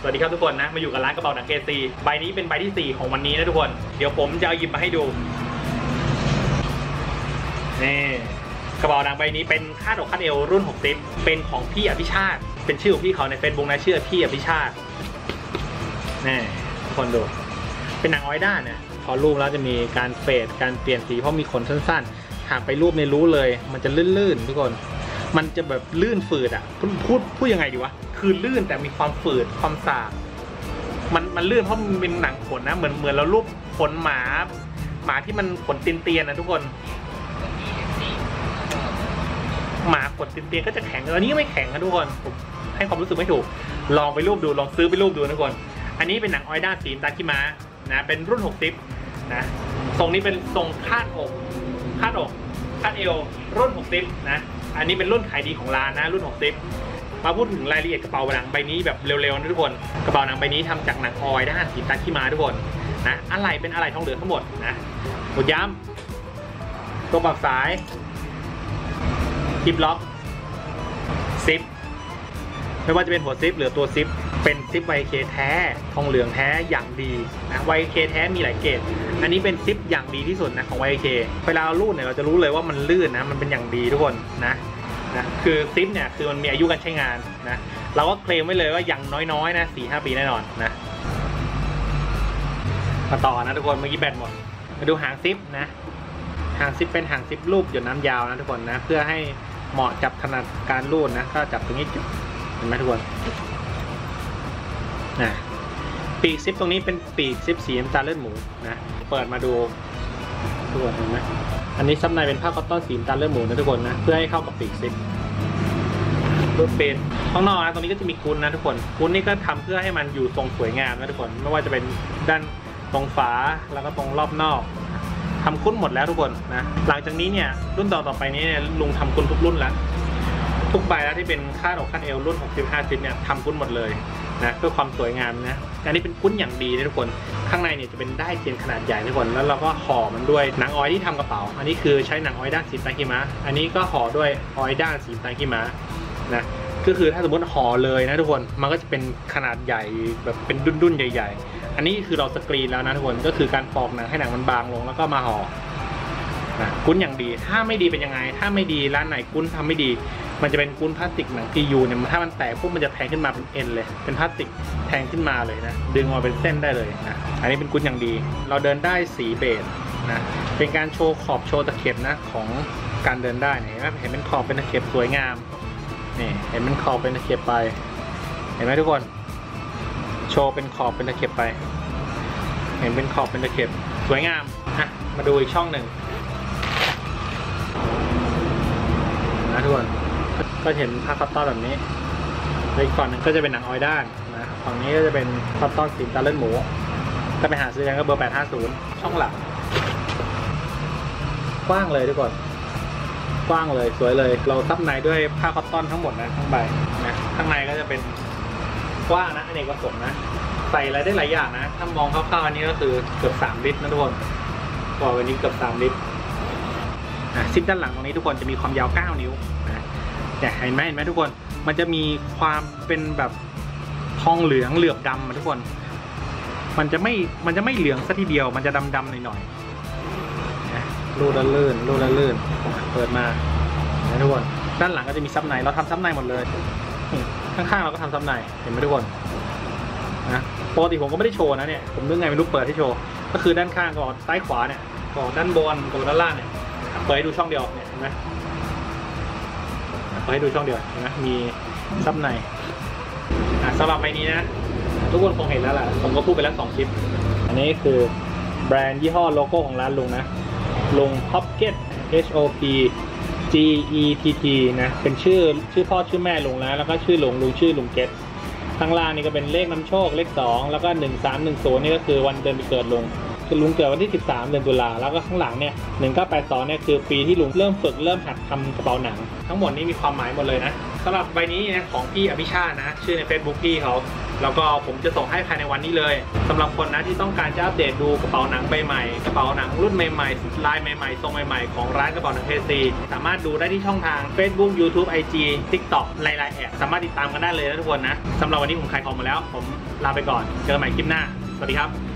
สวัสดีครับทุกคนนะมาอยู่กับร้านกระเป๋าหนัง KC ใบนี้เป็นใบที่4ของวันนี้นะทุกคนเดี๋ยวผมจะเอาหยิบมาให้ดูนี่กระเป๋าหนังใบนี้เป็นคาดอกคาดเอวรุ่น60เป็นของพี่อภิชาติเป็นชื่อของพี่เขาใน Facebook นะชื่อพี่อภิชาตินี่ทุกคนดูเป็นหนังออยด้าเนี่ยพอรูปแล้วจะมีการเฟดการเปลี่ยนสีเพราะมีขนสั้นๆหากไปรูปในรู้เลยมันจะลื่นๆทุกคนมันจะแบบลื่นฝืดอ่ะพูดยังไงดีวะคือลื่นแต่มีความฝืดความสากมันลื่นเพราะมันเป็นหนังขนนะเหมือนเรารูปขนหมาที่มันขนเตียนๆนะทุกคนหมาขนเตียนๆก็จะแข็งอันนี้ไม่แข็งนะทุกคนผมให้ความรู้สึกไม่ถูกลองไปรูปดูลองซื้อไปรูปดูนะทุกคนอันนี้เป็นหนังออยด้าสีตาคิมะนะเป็นรุ่น60นะทรงนี้เป็นทรงคาดเอวรุ่น60นะอันนี้เป็นรุ่นขายดีของร้านนะรุ่น60มาพูดถึงรายละเอียดกระเป๋าหนังใบนี้แบบเร็วๆนะทุกคนกระเป๋าหนังใบนี้ทำจากหนังออยด้าสีตาคิมะทุกคนนะอะไรเป็นอะไรทองเหลืองทั้งหมดนะหมดย้ำตัวปรับสายซิปล็อกซิปไม่ว่าจะเป็นหัวซิปหรือตัวซิปเป็นซิป YK แท้ทองเหลืองแท้อย่างดีนะ YK แท้มีหลายเกรดอันนี้เป็นซิปอย่างดีที่สุดนะของ YK เวลาเราลูดเนี่ยเราจะรู้เลยว่ามันลื่นนะมันเป็นอย่างดีทุกคนนะคือซิปเนี่ยคือมันมีอายุการใช้งานนะเราก็เคลมไว้เลยว่าอย่างน้อยๆนะ 4-5 ปีแน่นอนนะมาต่อนะทุกคนเมื่อกี้แบตหมดมาดูหางซิปนะหางซิปเป็นหางซิปรูปหยดน้ำยาวนะทุกคนนะเพื่อให้เหมาะกับถนัดการรูดนะก็จับตรงนี้เห็นไหมทุกคนนะปีกซิปตรงนี้เป็นปีกซิปสีน้ำตาลเลือดหมูนะเปิดมาดูทุกคนเห็นไหมอันนี้ซับในเป็นผ้าคอตตอนสีน้ำตาลเลือดหมูนะทุกคนนะเพื่อให้เข้ากับปีกซิปรูปเป็นข้างนอกนะตรงนี้ก็จะมีกุ้นนะทุกคนกุ้นนี่ก็ทำเพื่อให้มันอยู่ทรงสวยงามนะทุกคนไม่ว่าจะเป็นด้านตรงฝาแล้วก็ตรงรอบนอกทำกุ้นหมดแล้วทุกคนนะหลังจากนี้เนี่ยรุ่นต่อไปนี้เนี่ยลุงทำกุ้นทุกรุ่นแล้วทุกใบแล้วที่เป็นคาดอกคาดเอวรุ่น65ซิปเนี่ยทำกุ้นหมดเลยนะเพื่อความสวยงามนะอันนี้เป็นกุ้นอย่างดีนะทุกคนข้างในเนี่ยจะเป็นได้เทียนขนาดใหญ่ทุกคนแล้วเราก็ห่อมันด้วยหนังออยที่ทำกระเป๋าอันนี้คือใช้หนังออยด้านสีตาคิมะอันนี้ก็ห่อด้วยออยด้านสีตาคิมะนะก็คือถ้าสมมติห่อเลยนะทุกคนมันก็จะเป็นขนาดใหญ่แบบเป็นดุ้นๆใหญ่ๆอันนี้คือเราสกรีนแล้วนะทุกคนก็คือการปอกหนังให้หนังมันบางลงแล้วก็มาห่อกุ้นอย่างดีถ้าไม่ดีเป็นยังไงถ้าไม่ดีร้านไหนกุ้นทำไม่ดีมันจะเป็นกุ้นพลาสติกหนัง PU เนี่ยถ้ามันแตกปุ๊บมันจะแทงขึ้นมาเป็นเอ็นเลยเป็นพลาสติกแทงขึ้นมาเลยนะดึงออกมาเป็นเส้นได้เลยนะอันนี้เป็นกุ้นอย่างดีเราเดินได้สีเบจนะเป็นการโชว์ขอบโชว์ตะเข็บนะของการเดินได้เนี่ยเห็นเป็นขอบเป็นตะเข็บสวยงามนี่เห็นเป็นขอบเป็นตะเข็บไปเห็นไหมทุกคนโชว์เป็นขอบเป็นตะเข็บไปเห็นเป็นขอบเป็นตะเข็บสวยงามอ่ะมาดูอีกช่องหนึ่งนะทุกคนก็เห็นผ้าคัตตอนแบบนี้อีกฝั่งนึงก็จะเป็นหนังออยด้านนะฝั่งนี้ก็จะเป็นคัตตอนสีตาเลือดหมูก็ไปหาซื้อกันก็เบอร์850ช่องหลังกว้างเลยทุกคนกว้างเลยสวยเลยเราซับในด้วยผ้าคัตตอนทั้งหมดนะทั้งใบนะข้างในก็จะเป็นกว้างนะอเนกประสงค์นะใส่อะไรได้หลายอย่างนะถ้ามองคร่าวๆอันนี้ก็คือเกือบ3 ลิตรนะทุกคนก็วันนี้เกือบ3 ลิตรซิปด้านหลังตรงนี้ทุกคนจะมีความยาว9 นิ้วนะแต่เห็นไหมทุกคนมันจะมีความเป็นแบบทองเหลืองเหลือบดำทุกคนมันจะไม่เหลืองซะทีเดียวมันจะดำหน่อยๆรูดละลื่นเปิดมานะทุกคนด้านหลังก็จะมีซับในเราทำซับในหมดเลยข้างๆเราก็ทำซับในเห็นไหมทุกคนนะปกติผมก็ไม่ได้โชว์นะเนี่ยผมนึกไงไม่รู้เปิดให้โชว์ก็คือด้านข้างก่อนซ้ายขวาเนี่ยก่อนด้านบนกับด้านล่างเนี่ยเปิดให้ดูช่องเดียวเนี่ยเห็นไหมเปิดให้ดูช่องเดียวเห็นไหมมีซับในสำหรับใบนี้นะทุกคนคงเห็นแล้วแหละผมก็พูดไปแล้ว2 คลิปอันนี้คือแบรนด์ยี่ห้อโลโก้ของร้านลุงนะลุง Hopget HOPGETT นะเป็นชื่อพ่อชื่อแม่ลุงแล้วก็ชื่อลุงชื่อลุงเกตข้างล่างนี่ก็เป็นเลขนำโชคเลข2แล้วก็1310นี่ก็คือวันเดือนปีเกิดลุงคือลุงเกิดวันที่13 เดือนตุลาแล้วก็ข้างหลังเนี่ย1982เนี่ยคือปีที่ลุงเริ่มฝึกเริ่มหัดทำกระเป๋าหนังทั้งหมดนี้มีความหมายหมดเลยนะสำหรับใบนี้นะของพี่อภิชาตินะชื่อใน Facebook พี่เขาแล้วก็ผมจะส่งให้ภายในวันนี้เลยสำหรับคนนะที่ต้องการจะอัปเดตดูกระเป๋าหนังใบใหม่กระเป๋าหนังรุ่นใหม่ๆลายใหม่ๆทรงใหม่ๆของร้านกระเป๋าหนังKCสามารถดูได้ที่ช่องทาง Facebook YouTube IG TikTok ไลน์แอดสามารถติดตามกันได้เลยนะทุกคนนะสำหรับวันนี้ผมขายของมาแล้วผมลาไปก่อนเจอกันใหม่คลิปหน้าสวัสดีครับ